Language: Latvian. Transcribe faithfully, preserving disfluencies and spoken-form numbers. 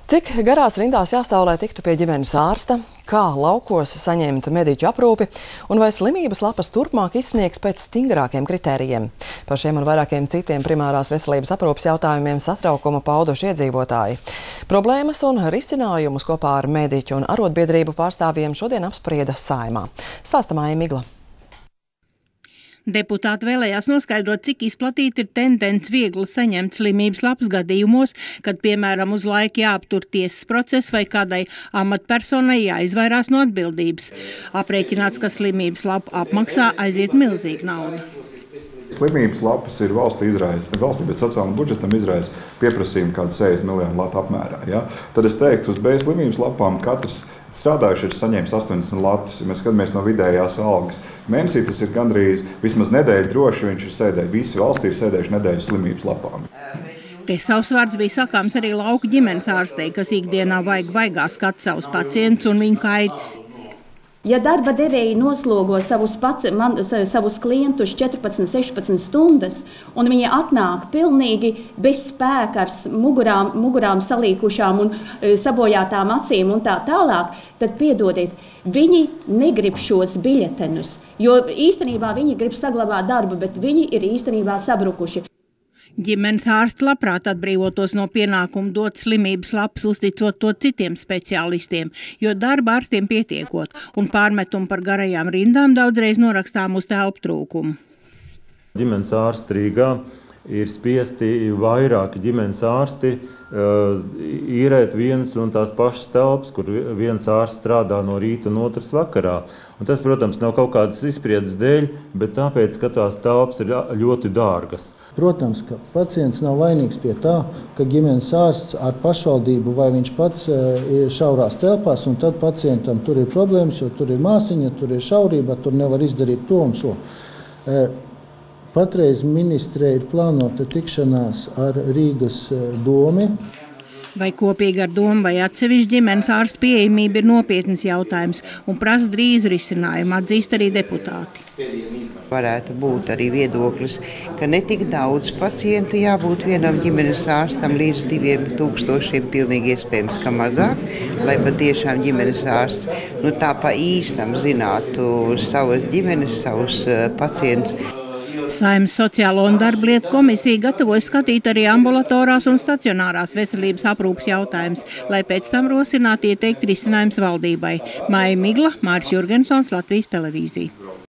Cik garās rindās jāstāv, lai tiktu pie ģimenes ārsta, kā laukos saņemt mediķu aprūpi un vai slimības lapas turpmāk izsniegs pēc stingrākiem kritērijiem. Par šiem un vairākiem citiem primārās veselības aprūpes jautājumiem satraukuma pauduši iedzīvotāji. Problēmas un risinājumus kopā ar mediķu un arotbiedrību pārstāvjiem šodien apsprieda Saeimā. Stāsta Māja Migla. Deputāti vēlējās noskaidrot, cik izplatīta ir tendence viegli saņemt slimības lapas gadījumos, kad, piemēram, uz laiku jāaptur tiesas process vai kādai amatpersonai jāizvairās no atbildības. Aprēķināts, ka slimības lapu apmaksā aiziet milzīga nauda. Slimības lapas ir valsts izraisa, ne valstī, bet sociālam budžetam izraisa pieprasījumu kādu sešdesmit miljonu latu apmērā. Ja? Tad es teiktu, uz B slimības lapām katrs strādājuši ir saņēmis astoņdesmit latus. Ja mēs skatāmies no vidējās algas mēnesī, tas ir gandrīz vismaz nedēļu droši, viņš ir sēdējis. Visi valstī ir sēdējuši nedēļu slimības lapām. Te savs vārds bija sakāms arī lauku ģimenes ārstei, kas ikdienā vajag vaigā skat savus pacientus un viņu kaitas. Ja darba devēji noslogo savus, paci, man, savus klientus četrpadsmit, sešpadsmit stundas, un viņi atnāk pilnīgi bez spēka ar mugurām, mugurām salīkušām un sabojātām acīm un tā tālāk, tad piedodiet, viņi negrib šos biļetenus, jo īstenībā viņi grib saglabāt darbu, bet viņi ir īstenībā sabrukuši. Ģimenes ārsti labprāt atbrīvotos no pienākumu dot slimības lapas, uzticot to citiem speciālistiem, jo darba ārstiem pietiekot, un pārmetumu par garajām rindām daudzreiz norakstām uz telpu trūkumu. Ģimenes ārsti Rīgā ir spiesti vairāki ģimenes ārsti uh, īrēt vienas un tās pašas telpas, kur viens ārsts strādā no rīta un otrs vakarā. Un tas, protams, nav kaut kādas izspriedzes dēļ, bet tāpēc, ka tās telpas ir ļoti dārgas. Protams, ka pacients nav vainīgs pie tā, ka ģimenes ārsts ar pašvaldību vai viņš pats ir šaurās telpās, un tad pacientam tur ir problēmas, jo tur ir māsiņa, tur ir šaurība, tur nevar izdarīt to un šo. Patreiz ministrē ir plānota tikšanās ar Rīgas domi. Vai kopīgi ar domu vai atsevišķi ģimenes ārsta pieejamība ir nopietnas jautājums un prasa drīz risinājumu, atzīst arī deputāti. Varētu būt arī viedoklis, ka ne tik daudz pacientu jābūt vienam ģimenes ārstam līdz diviem tūkstošiem, pilnīgi iespējams, ka mazāk, lai patiešām ģimenes ārsts nu, tā pa īstam zinātu savas ģimenes, savus pacientus. Saeimas Sociālo un darblietu komisija gatavojas skatīt arī ambulatorās un stacionārās veselības aprūpes jautājumus, lai pēc tam rosinātu ieteikt risinājums valdībai. Māja Migla, Māris Jurgensons, Latvijas televīzija.